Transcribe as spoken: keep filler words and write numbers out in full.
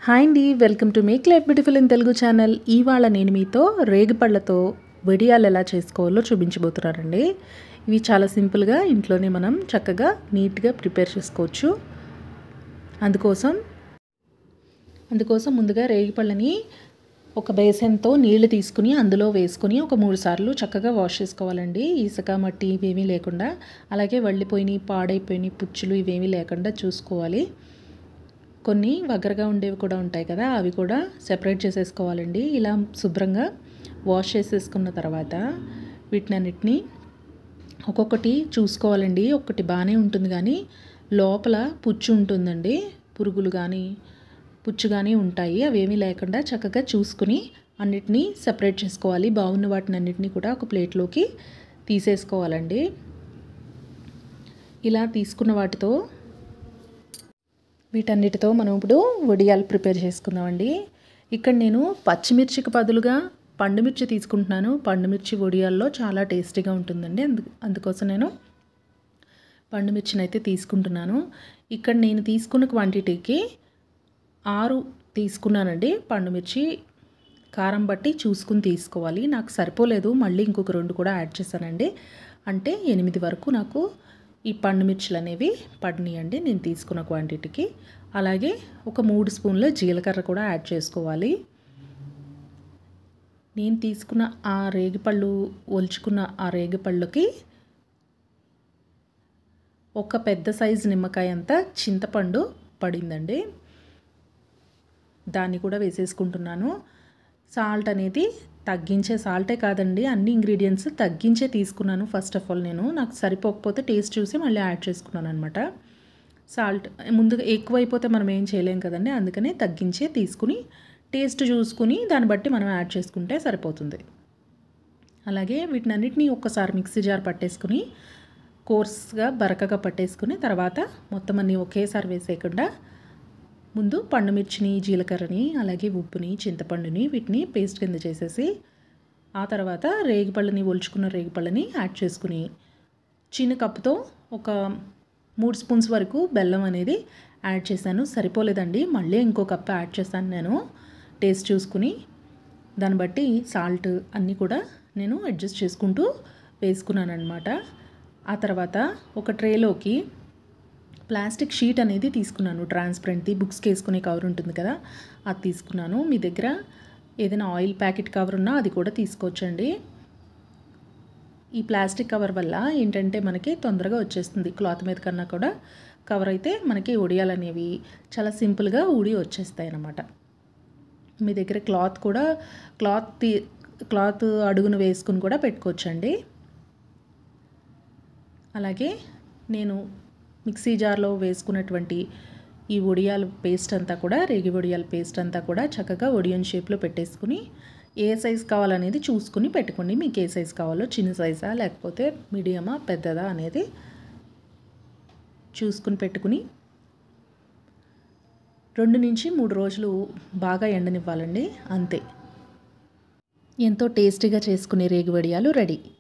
Hi అండి, welcome to make life beautiful in Telugu channel. ఇవాళ నేను మీతో రేగిపళ్ళతో వడియాలు ఎలా చేసుకోవాలో చూపించబోతున్నానండి. ఇవి చాలా సింపుల్గా ఇంట్లోనే మనం చక్కగా నీట్గా ప్రిపేర్ చేసుకోవచ్చు. అందుకోసం అందుకోసం ముందుగా రేగిపళ్ళని ఒక బేసన్తో నీళ్లు తీసుకుని అందులో వేసుకొని ఒక మూడు సార్లు చక్కగా వాష్ చేసుకోవాలండి. ఇసుక మట్టి ఇవేమీ లేకుండా, అలాగే వళ్ళిపోయినాయి పాడైపోయినాయి పుచ్చులు ఇవేమీ లేకుండా చూసుకోవాలి. కొన్ని వగరగా ఉండేవి కూడా ఉంటాయి కదా, అవి కూడా సెపరేట్ చేసేసుకోవాలండి. ఇలా శుభ్రంగా వాష్ చేసేసుకున్న తర్వాత వీటినన్నిటిని ఒక్కొక్కటి చూసుకోవాలండి. ఒక్కటి బాగానే ఉంటుంది కానీ లోపల పుచ్చు ఉంటుందండి, పురుగులు కానీ పుచ్చు కానీ ఉంటాయి. అవేమీ లేకుండా చక్కగా చూసుకుని అన్నిటినీ సెపరేట్ చేసుకోవాలి. బాగున్న వాటిని అన్నిటినీ కూడా ఒక ప్లేట్లోకి తీసేసుకోవాలండి. ఇలా తీసుకున్న వాటితో వీటన్నిటితో మనం ఇప్పుడు వడియాలు ప్రిపేర్ చేసుకుందామండి. ఇక్కడ నేను పచ్చిమిర్చికి బదులుగా పండుమిర్చి తీసుకుంటున్నాను. పండుమిర్చి వడియాల్లో చాలా టేస్టీగా ఉంటుందండి. అందు అందుకోసం నేను పండుమిర్చిని అయితే తీసుకుంటున్నాను. ఇక్కడ నేను తీసుకున్న క్వాంటిటీకి ఆరు తీసుకున్నానండి. పండుమిర్చి కారం బట్టి చూసుకుని తీసుకోవాలి. నాకు సరిపోలేదు, మళ్ళీ ఇంకొక రెండు కూడా యాడ్ చేశానండి. అంటే ఎనిమిది వరకు నాకు ఈ పండు మిర్చిలు అనేవి పడినాయండి నేను తీసుకున్న క్వాంటిటీకి. అలాగే ఒక మూడు స్పూన్ల జీలకర్ర కూడా యాడ్ చేసుకోవాలి. నేను తీసుకున్న ఆ రేగిపళ్ళు ఒలుచుకున్న ఆ రేగిపళ్ళకి ఒక పెద్ద సైజు నిమ్మకాయ అంతా చింతపండు పడిందండి. దాన్ని కూడా వేసేసుకుంటున్నాను. సాల్ట్ అనేది తగ్గించే, సాల్టే కాదండి అన్ని ఇంగ్రీడియంట్స్ తగ్గించే తీసుకున్నాను. ఫస్ట్ ఆఫ్ ఆల్ నేను నాకు సరిపోకపోతే టేస్ట్ చూసి మళ్ళీ యాడ్ చేసుకున్నాను అనమాట. సాల్ట్ ముందుగా ఎక్కువైపోతే మనం ఏం చేయలేం కదండి, అందుకనే తగ్గించే తీసుకుని టేస్ట్ చూసుకుని దాన్ని బట్టి మనం యాడ్ చేసుకుంటే సరిపోతుంది. అలాగే వీటినన్నిటినీ ఒక్కసారి మిక్సీ జార్ పట్టేసుకుని కోర్స్గా బరకగా పట్టేసుకుని తర్వాత మొత్తం అన్నీ ఒకేసారి వేసేయకుండా ముందు పండుమిర్చిని, జీలకర్రని, అలాగే ఉప్పుని, చింతపండుని వీటిని పేస్ట్ కింద చేసేసి ఆ తర్వాత రేగిపళ్ళని ఒలుచుకున్న రేగిపళ్ళని యాడ్ చేసుకుని చిన్న కప్పుతో ఒక మూడు స్పూన్స్ వరకు బెల్లం అనేది యాడ్ చేశాను. సరిపోలేదండి, మళ్ళీ ఇంకో కప్పు యాడ్ చేశాను నేను టేస్ట్ చూసుకుని. దాన్ని బట్టి సాల్ట్ అన్నీ కూడా నేను అడ్జస్ట్ చేసుకుంటూ వేసుకున్నాను అనమాట. ఆ తర్వాత ఒక ట్రేలోకి ప్లాస్టిక్ షీట్ అనేది తీసుకున్నాను. ట్రాన్స్పరెంట్ది బుక్స్కి వేసుకునే కవర్ ఉంటుంది కదా, అది తీసుకున్నాను. మీ దగ్గర ఏదైనా ఆయిల్ ప్యాకెట్ కవర్ ఉన్నా అది కూడా తీసుకోవచ్చండి. ఈ ప్లాస్టిక్ కవర్ వల్ల ఏంటంటే మనకి తొందరగా వచ్చేస్తుంది. క్లాత్ మీద కన్నా కూడా కవర్ అయితే మనకి వడియాలు అనేవి చాలా సింపుల్గా ఊడి వచ్చేస్తాయి అన్నమాట. మీ దగ్గర క్లాత్ కూడా క్లాత్ క్లాత్ అడుగును వేసుకుని కూడా పెట్టుకోవచ్చండి. అలాగే నేను మిక్సీ జార్లో వేసుకున్నటువంటి ఈ వడియాల పేస్ట్ అంతా కూడా రేగి వడియాల పేస్ట్ అంతా కూడా చక్కగా వడియన్ షేప్లో పెట్టేసుకుని ఏ సైజ్ కావాలనేది చూసుకుని పెట్టుకోండి. మీకు ఏ సైజ్ కావాలో, చిన్న సైజా లేకపోతే మీడియమా పెద్దదా అనేది చూసుకుని పెట్టుకుని రెండు నుంచి మూడు రోజులు బాగా ఎండనివ్వాలండి. అంతే, ఎంతో టేస్టీగా చేసుకునే రేగి వడియాలు రెడీ.